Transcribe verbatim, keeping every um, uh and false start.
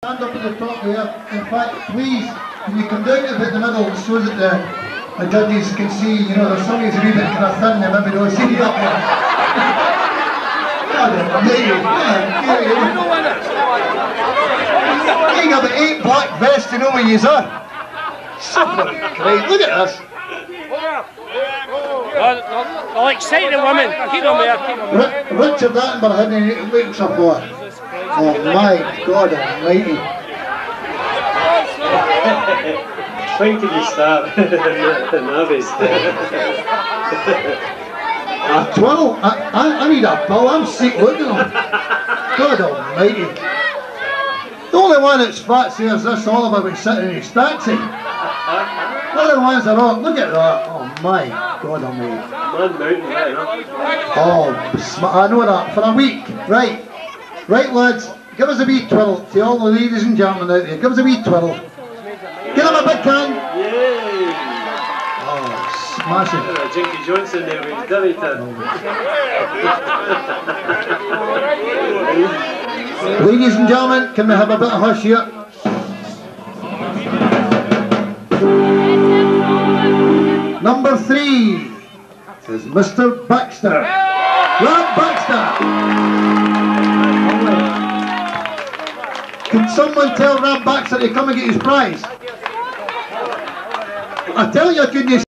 stand up at the top there. In fact, please, can you come down a bit in the middle so that the, the judges can see, you know, there's some of these a wee bit kind of thin, they maybe don't see you up there. God, there you go. You got the eight black vests, you know where you are. Super great, look at this. I'll excite the women. Keep them there, keep them there. Richard Attenborough had any looks up for. Oh my God almighty. When can you start? Nervous. A twirl? I, I, I need a bill, I'm sick looking at him. God almighty. The only one that's fat here is this Oliver when sitting in his taxi. The other ones are all, look at that. Oh my God almighty. Man mountain right now. Oh, I know that. For a week. Right. Right lads, give us a wee twiddle. To all the ladies and gentlemen out there, give us a wee twiddle. Give them a big hand. Yay! Oh, smashing. Uh, Jinky Johnson there with Dillington. Ladies and gentlemen, can we have a bit of hush here? Number three is Mister Baxter. Rob Baxter. Can someone tell Rob Baxter to come and get his prize? I tell you, I couldn't